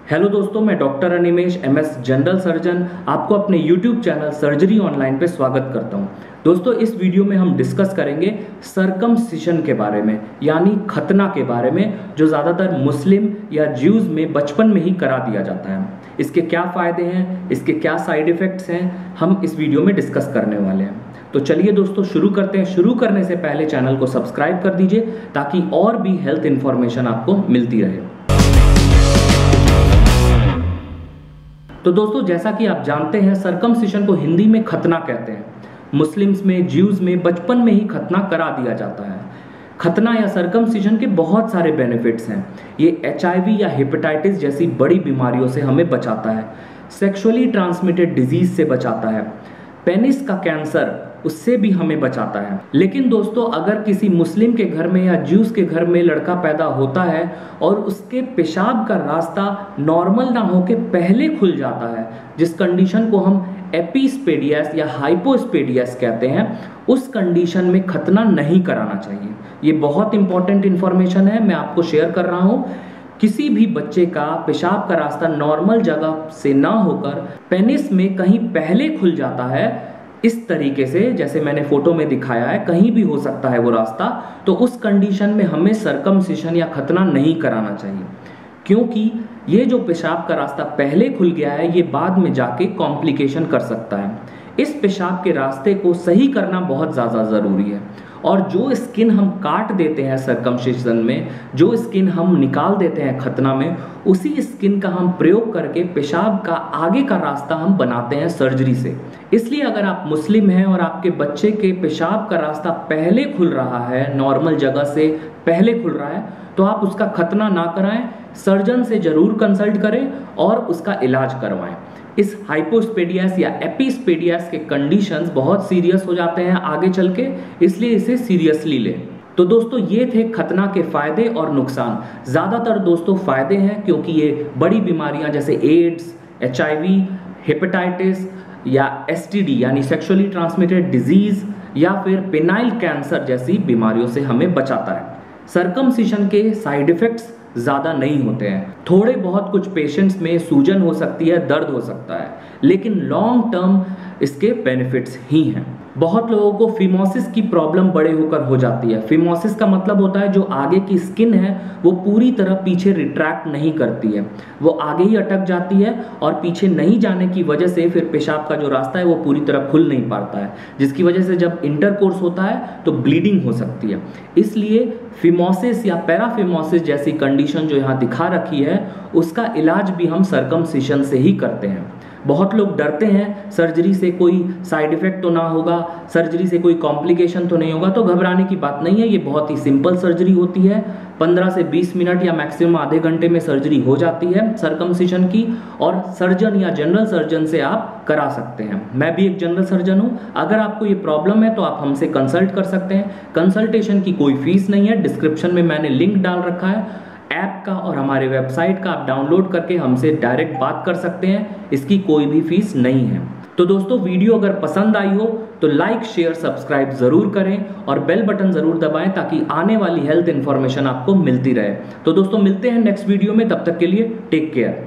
Hello दोस्तों, मैं doctor Animesh MS general surgeon आपको अपने यूट्यूब चैनल सर्जरी ऑनलाइन पे स्वागत करता हूं। दोस्तों, इस वीडियो में हम डिस्कस करेंगे सर्कमसिशन के बारे में, यानी खतना के बारे में, जो ज़्यादातर मुस्लिम या ज्यूज़ में बचपन में ही करा दिया जाता है। इसके क्या फ़ायदे हैं, इसके क्या साइड इफ़ेक्ट्स हैं, हम इस वीडियो में डिस्कस करने वाले हैं। तो चलिए दोस्तों शुरू करते हैं। शुरू करने से पहले चैनल को सब्सक्राइब कर दीजिए ताकि और भी हेल्थ इन्फॉर्मेशन आपको मिलती रहे। तो दोस्तों, जैसा कि आप जानते हैं, सर्कमसिशन को हिंदी में खतना कहते हैं। मुस्लिम्स में, ज्यूज़ में बचपन में ही खतना करा दिया जाता है। खतना या सर्कमसिशन के बहुत सारे बेनिफिट्स हैं। ये HIV या हेपेटाइटिस जैसी बड़ी बीमारियों से हमें बचाता है, सेक्सुअली ट्रांसमिटेड डिजीज से बचाता है, पेनिस का कैंसर उससे भी हमें बचाता है। लेकिन दोस्तों, अगर किसी मुस्लिम के घर में या ज्यूज़ के घर में लड़का पैदा होता है और उसके पेशाब का रास्ता नॉर्मल ना होके पहले खुल जाता है, जिस कंडीशन को हम एपिस्पेडियस या हाइपोस्पेडियस कहते हैं, उस कंडीशन में खतना नहीं कराना चाहिए। ये बहुत इंपॉर्टेंट इंफॉर्मेशन है, मैं आपको शेयर कर रहा हूँ। किसी भी बच्चे का पेशाब का रास्ता नॉर्मल जगह से ना होकर पेनिस में कहीं पहले खुल जाता है, इस तरीके से जैसे मैंने फोटो में दिखाया है, कहीं भी हो सकता है वो रास्ता, तो उस कंडीशन में हमें सर्कमसिशन या खतना नहीं कराना चाहिए, क्योंकि ये जो पेशाब का रास्ता पहले खुल गया है, ये बाद में जाके कॉम्प्लिकेशन कर सकता है। इस पेशाब के रास्ते को सही करना बहुत ज़्यादा ज़रूरी है। और जो स्किन हम काट देते हैं सर्कमसिशन में, जो स्किन हम निकाल देते हैं खतना में, उसी स्किन का हम प्रयोग करके पेशाब का आगे का रास्ता हम बनाते हैं सर्जरी से। इसलिए अगर आप मुस्लिम हैं और आपके बच्चे के पेशाब का रास्ता पहले खुल रहा है, नॉर्मल जगह से पहले खुल रहा है, तो आप उसका खतना ना कराएं, सर्जन से ज़रूर कंसल्ट करें और उसका इलाज करवाएं। इस हाइपोस्पेडियस या एपिस्पेडियस के कंडीशंस बहुत सीरियस हो जाते हैं आगे चल के, इसलिए इसे सीरियसली लें। तो दोस्तों, ये थे खतना के फायदे और नुकसान। ज़्यादातर दोस्तों फायदे हैं, क्योंकि ये बड़ी बीमारियां जैसे एड्स, HIV, हेपेटाइटिस या STD यानी सेक्सुअली ट्रांसमिटेड डिजीज या फिर पेनाइल कैंसर जैसी बीमारियों से हमें बचाता है। सर्कमसिशन के साइड इफेक्ट्स ज़्यादा नहीं होते हैं। थोड़े बहुत कुछ पेशेंट्स में सूजन हो सकती है, दर्द हो सकता है, लेकिन लॉन्ग टर्म इसके बेनिफिट्स ही हैं। बहुत लोगों को फिमोसिस की प्रॉब्लम बड़े होकर हो जाती है। फिमोसिस का मतलब होता है जो आगे की स्किन है वो पूरी तरह पीछे रिट्रैक्ट नहीं करती है, वो आगे ही अटक जाती है और पीछे नहीं जाने की वजह से फिर पेशाब का जो रास्ता है वो पूरी तरह खुल नहीं पाता है, जिसकी वजह से जब इंटरकोर्स होता है तो ब्लीडिंग हो सकती है। इसलिए फिमोसिस या पैराफिमोसिस जैसी कंडीशन जो यहाँ दिखा रखी है, उसका इलाज भी हम सर्कमसिशन से ही करते हैं। बहुत लोग डरते हैं सर्जरी से कोई साइड इफेक्ट तो ना होगा, सर्जरी से कोई कॉम्प्लिकेशन तो नहीं होगा, तो घबराने की बात नहीं है। ये बहुत ही सिंपल सर्जरी होती है, 15 से 20 मिनट या मैक्सिमम आधे घंटे में सर्जरी हो जाती है सर्कमसिशन की, और सर्जन या जनरल सर्जन से आप करा सकते हैं। मैं भी एक जनरल सर्जन हूँ। अगर आपको ये प्रॉब्लम है तो आप हमसे कंसल्ट कर सकते हैं। कंसल्टेशन की कोई फीस नहीं है। डिस्क्रिप्शन में मैंने लिंक डाल रखा है ऐप का और हमारे वेबसाइट का, आप डाउनलोड करके हमसे डायरेक्ट बात कर सकते हैं। इसकी कोई भी फीस नहीं है। तो दोस्तों, वीडियो अगर पसंद आई हो तो लाइक, शेयर, सब्सक्राइब जरूर करें और बेल बटन जरूर दबाएं ताकि आने वाली हेल्थ इंफॉर्मेशन आपको मिलती रहे। तो दोस्तों, मिलते हैं नेक्स्ट वीडियो में। तब तक के लिए टेक केयर।